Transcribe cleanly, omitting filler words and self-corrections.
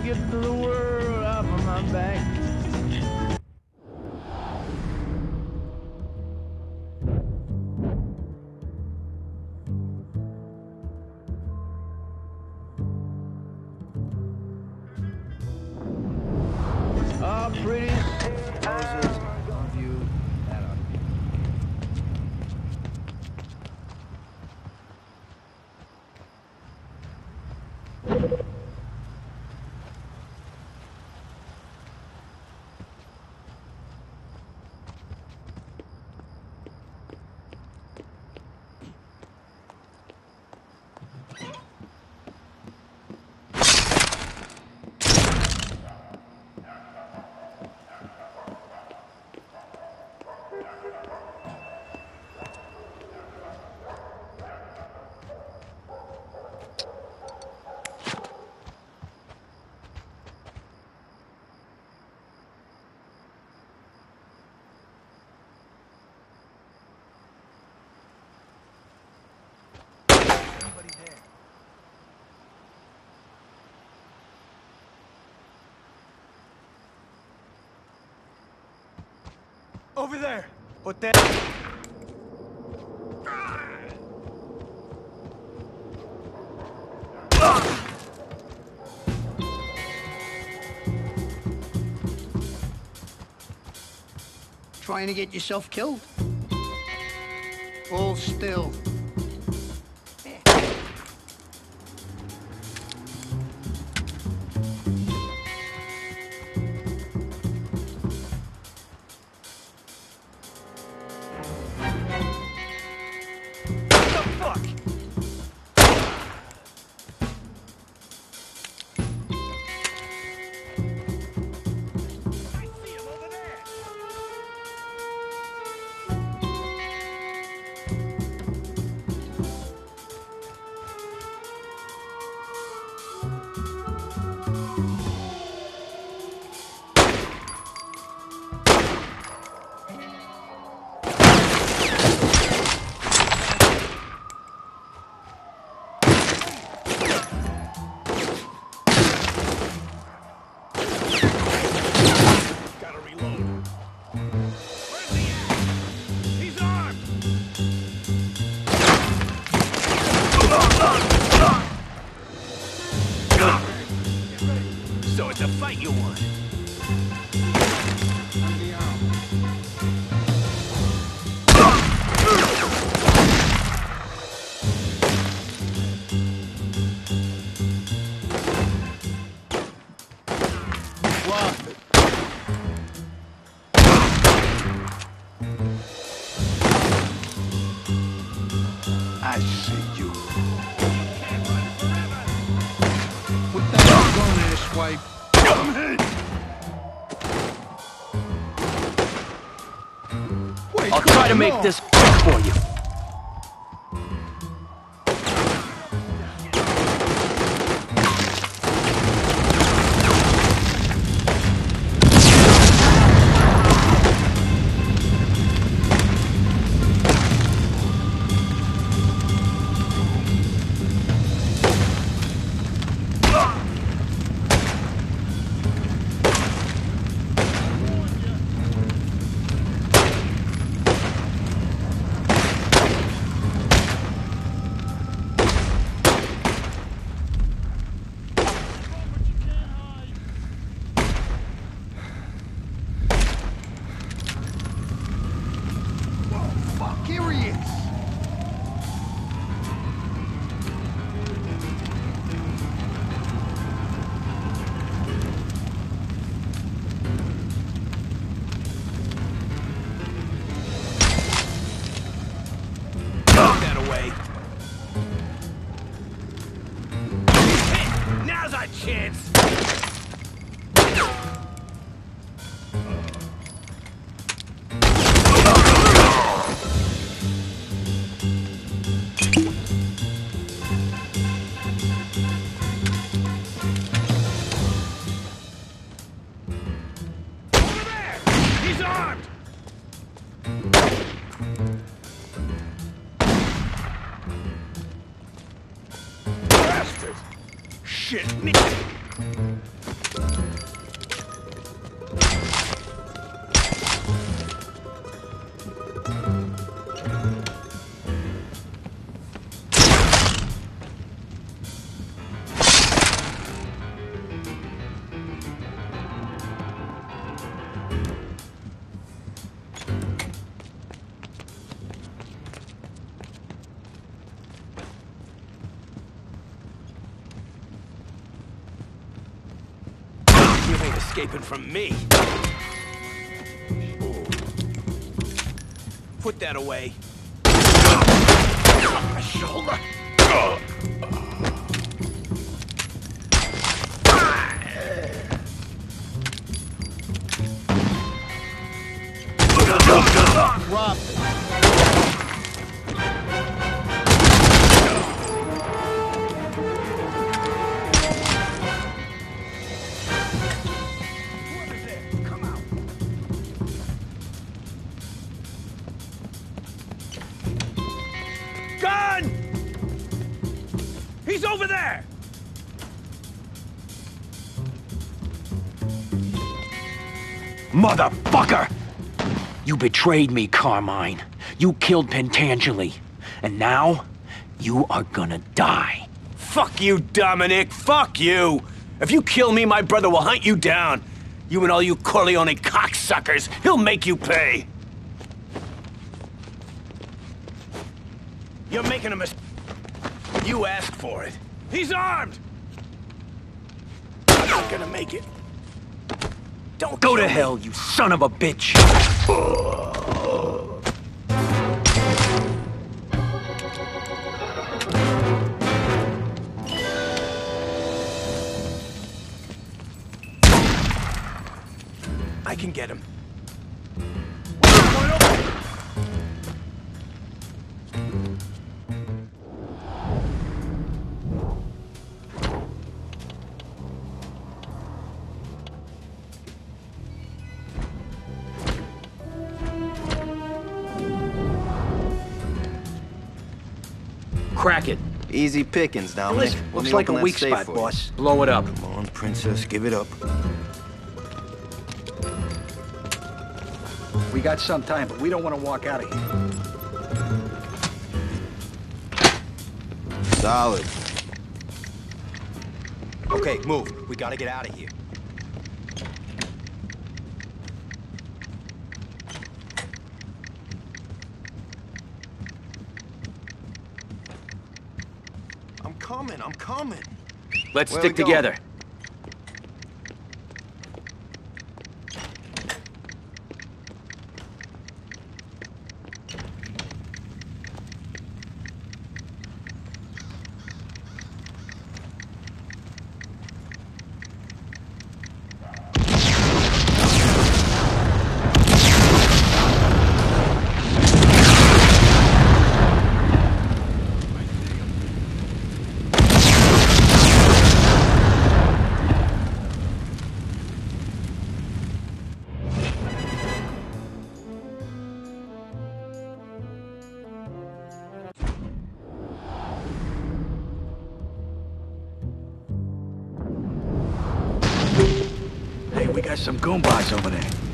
get the world off of my back. Oh, pretty roses of you. That ought to be. Over there! Hotel! Trying to get yourself killed? Hold still. So it's a fight you want? I see you. What the hell's going on this way? Come here! I'll try to make this quick for you. Here he is! That away. Hey, now's our chance. He's armed! Bastard! Shit! You ain't escaping from me. Put that away. My shoulder. Drop it. Whoever's there, come out. Gun! He's over there! Motherfucker! You betrayed me, Carmine. You killed Pentangeli. And now, you are gonna die. Fuck you, Dominic! Fuck you! If you kill me, my brother will hunt you down. You and all you Corleone cocksuckers, he'll make you pay! You're making a mistake. You asked for it. He's armed! I'm not gonna make it. Don't Go kill to me. hell, you son of a bitch! I can get him. Crack it. Easy pickings, Dominic. Listen, Let looks me like a open that weak safe spot, for you. boss. Blow it up. Come on, princess, give it up. We got some time, but we don't want to walk out of here. Solid. Okay, move. We gotta get out of here. I'm coming. Let's Where stick we going? together. Hey, we got some goombas over there.